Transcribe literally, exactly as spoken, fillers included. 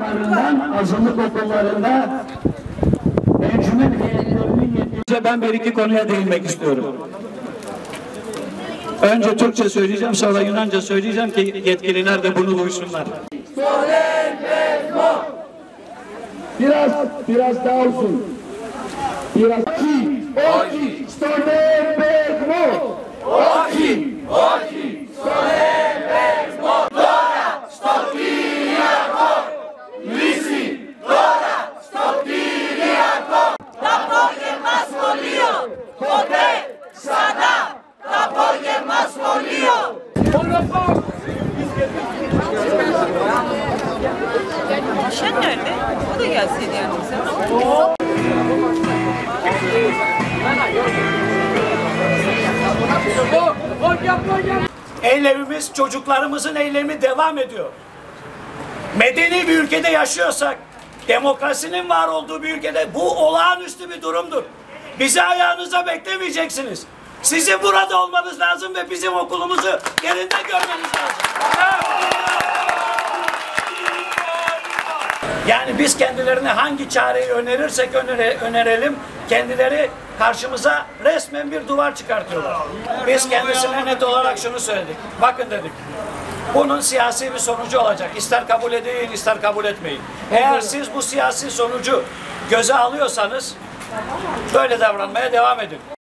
okullarından, azınlık okullarında encümen heyetlerinin yetkisi. Ben bir iki konuya değinmek istiyorum. Önce Türkçe söyleyeceğim, sonra Yunanca söyleyeceğim ki yetkililer de bunu duysunlar. Biraz, biraz daha uzun. Biraz. Oki, oki, stolebegmo. Oki, oki, stolebegmo. Dora, stokiriako. Lisi, dora, stokiriako. Απόγευμα σχολείο, ποτέ, ξανά, το απόγευμα σχολείο. Nişan nerede? O da gelseydi yanımıza. Eylemimiz, çocuklarımızın eylemi devam ediyor. Medeni bir ülkede yaşıyorsak, demokrasinin var olduğu bir ülkede bu olağanüstü bir durumdur. Bizi ayağınıza beklemeyeceksiniz. Sizin burada olmanız lazım ve bizim okulumuzu yerinde görmeniz lazım. Yani biz kendilerine hangi çareyi önerirsek önere, önerelim, kendileri karşımıza resmen bir duvar çıkartıyorlar. Biz kendisine net olarak şunu söyledik. Bakın dedik. Bunun siyasi bir sonucu olacak. İster kabul edin, ister kabul etmeyin. Eğer siz bu siyasi sonucu göze alıyorsanız böyle davranmaya devam edin.